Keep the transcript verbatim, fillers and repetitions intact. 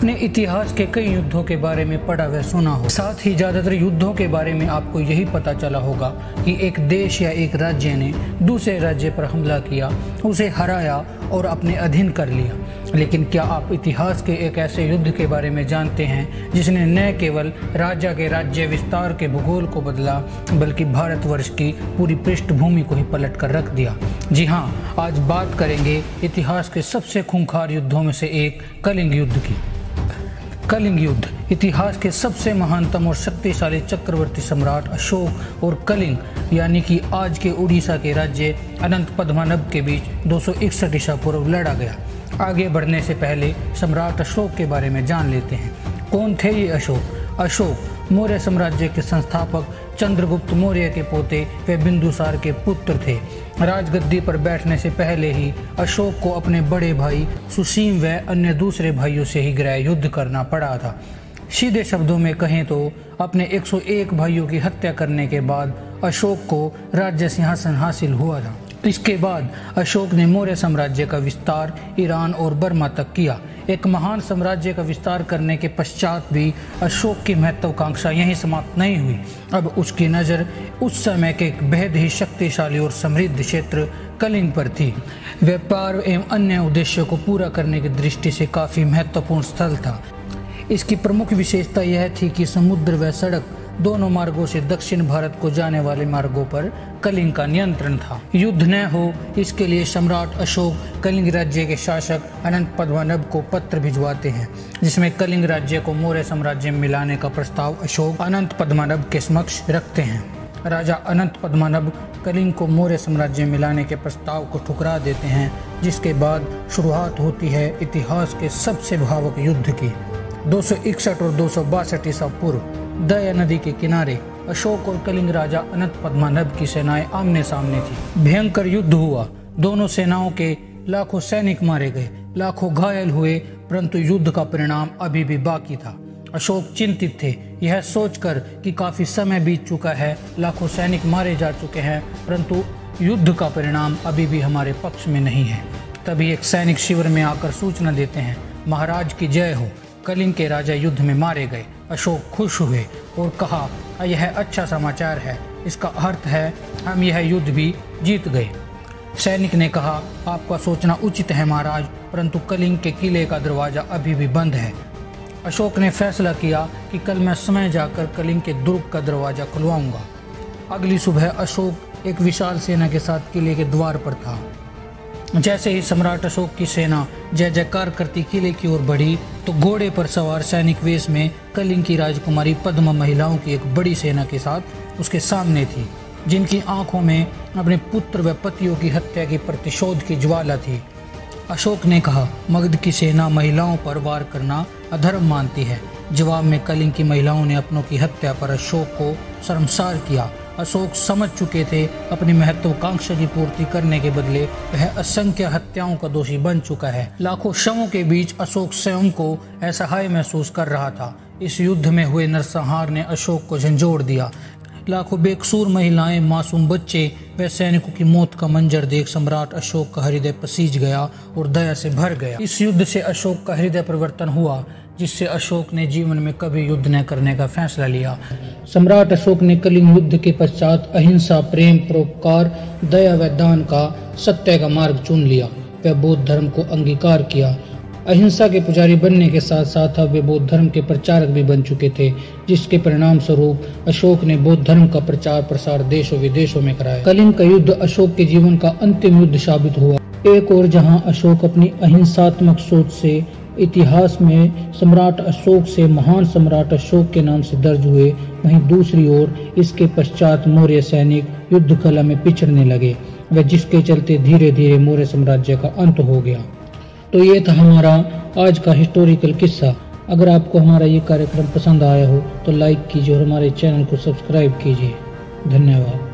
आपने इतिहास के कई युद्धों के बारे में पढ़ा व सुना हो, साथ ही ज्यादातर युद्धों के बारे में आपको यही पता चला होगा कि एक देश या एक राज्य ने दूसरे राज्य पर हमला किया, उसे हराया और अपने अधीन कर लिया। लेकिन क्या आप इतिहास के एक ऐसे युद्ध के बारे में जानते हैं जिसने न केवल राजा के राज्य विस्तार के भूगोल को बदला बल्कि भारतवर्ष की पूरी पृष्ठभूमि को ही पलट कर रख दिया? जी हाँ, आज बात करेंगे इतिहास के सबसे खूंखार युद्धों में से एक कलिंग युद्ध की। कलिंग युद्ध इतिहास के सबसे महानतम और शक्तिशाली चक्रवर्ती सम्राट अशोक और कलिंग यानी कि आज के उड़ीसा के राज्य अनंत पद्मनाभ के बीच दो सौ इकसठ ईसा पूर्व लड़ा गया। आगे बढ़ने से पहले सम्राट अशोक के बारे में जान लेते हैं। कौन थे ये अशोक? अशोक मौर्य साम्राज्य के संस्थापक चंद्रगुप्त मौर्य के पोते व बिंदुसार के पुत्र थे। राजगद्दी पर बैठने से पहले ही अशोक को अपने बड़े भाई सुसीम व अन्य दूसरे भाइयों से ही गृह युद्ध करना पड़ा था। सीधे शब्दों में कहें तो अपने एक सौ एक भाइयों की हत्या करने के बाद अशोक को राज्य सिंहासन हासिल हुआ था। इसके बाद अशोक ने मौर्य साम्राज्य का विस्तार ईरान और बर्मा तक किया। एक महान साम्राज्य का विस्तार करने के पश्चात भी अशोक की महत्वाकांक्षा यहीं समाप्त नहीं हुई। अब उसकी नज़र उस समय के एक बेहद ही शक्तिशाली और समृद्ध क्षेत्र कलिंग पर थी। व्यापार एवं अन्य उद्देश्यों को पूरा करने की दृष्टि से काफ़ी महत्वपूर्ण स्थल था। इसकी प्रमुख विशेषता यह थी कि समुद्र व सड़क दोनों मार्गों से दक्षिण भारत को जाने वाले मार्गों पर कलिंग का नियंत्रण था। युद्ध न हो इसके लिए सम्राट अशोक कलिंग राज्य के शासक अनंत पद्मनाभ को पत्र भिजवाते हैं, जिसमें कलिंग राज्य को मौर्य साम्राज्य में मिलाने का प्रस्ताव अशोक अनंत पद्मनाभ के समक्ष रखते हैं। राजा अनंत पद्मनाभ कलिंग को मौर्य साम्राज्य में मिलाने के प्रस्ताव को ठुकरा देते हैं, जिसके बाद शुरुआत होती है इतिहास के सबसे भयावह युद्ध की। दो सौ इकसठ और दो सौ बासठ ईसा पूर्व दया नदी के किनारे अशोक और कलिंग राजा अनंत पद्मनाभ की सेनाएं आमने सामने थी। भयंकर युद्ध हुआ। दोनों सेनाओं के लाखों सैनिक मारे गए, लाखों घायल हुए, परंतु युद्ध का परिणाम अभी भी बाकी था। अशोक चिंतित थे, यह सोचकर कि काफी समय बीत चुका है, लाखों सैनिक मारे जा चुके हैं, परंतु युद्ध का परिणाम अभी भी हमारे पक्ष में नहीं है। तभी एक सैनिक शिविर में आकर सूचना देते हैं, महाराज की जय हो, कलिंग के राजा युद्ध में मारे गए। अशोक खुश हुए और कहा, यह अच्छा समाचार है, इसका अर्थ है हम यह युद्ध भी जीत गए। सैनिक ने कहा, आपका सोचना उचित है महाराज, परंतु कलिंग के किले का दरवाजा अभी भी बंद है। अशोक ने फैसला किया कि कल मैं समय जाकर कलिंग के दुर्ग का दरवाजा खुलवाऊंगा। अगली सुबह अशोक एक विशाल सेना के साथ किले के द्वार पर था। जैसे ही सम्राट अशोक की सेना जय जयकार करती किले की ओर बढ़ी तो घोड़े पर सवार सैनिक वेश में कलिंग की राजकुमारी पद्मा महिलाओं की एक बड़ी सेना के साथ उसके सामने थी, जिनकी आंखों में अपने पुत्र व पतियों की हत्या की प्रतिशोध की ज्वाला थी। अशोक ने कहा, मगध की सेना महिलाओं पर वार करना अधर्म मानती है। जवाब में कलिंग की महिलाओं ने अपनों की हत्या पर अशोक को शर्मसार किया। अशोक समझ चुके थे अपनी महत्वाकांक्षा की पूर्ति करने के बदले वह असंख्य हत्याओं का दोषी बन चुका है। लाखों शवों के बीच अशोक स्वयं को असहाय महसूस कर रहा था। इस युद्ध में हुए नरसंहार ने अशोक को झंझोड़ दिया। लाखों बेकसूर महिलाएं, मासूम बच्चे व सैनिकों की मौत का मंजर देख सम्राट अशोक का हृदय पसीज गया और दया से भर गया। इस युद्ध से अशोक का हृदय परिवर्तन हुआ, जिससे अशोक ने जीवन में कभी युद्ध न करने का फैसला लिया। सम्राट अशोक ने कलिंग युद्ध के पश्चात अहिंसा, प्रेम, परोपकार, दया व दान का सत्य का मार्ग चुन लिया। वह बौद्ध धर्म को अंगीकार किया। अहिंसा के पुजारी बनने के साथ साथ अब वे बौद्ध धर्म के प्रचारक भी बन चुके थे, जिसके परिणाम स्वरूप अशोक ने बौद्ध धर्म का प्रचार प्रसार देशों विदेशों में कराया। कलिंग का युद्ध अशोक के जीवन का अंतिम युद्ध साबित हुआ। एक और जहां अशोक अपनी अहिंसात्मक सोच से इतिहास में सम्राट अशोक से महान सम्राट अशोक के नाम से दर्ज हुए, वहीं दूसरी ओर इसके पश्चात मौर्य सैनिक युद्ध कला में पिछड़ने लगे, व जिसके चलते धीरे धीरे मौर्य साम्राज्य का अंत हो गया। तो ये था हमारा आज का हिस्टोरिकल किस्सा। अगर आपको हमारा ये कार्यक्रम पसंद आया हो तो लाइक कीजिए और हमारे चैनल को सब्सक्राइब कीजिए। धन्यवाद।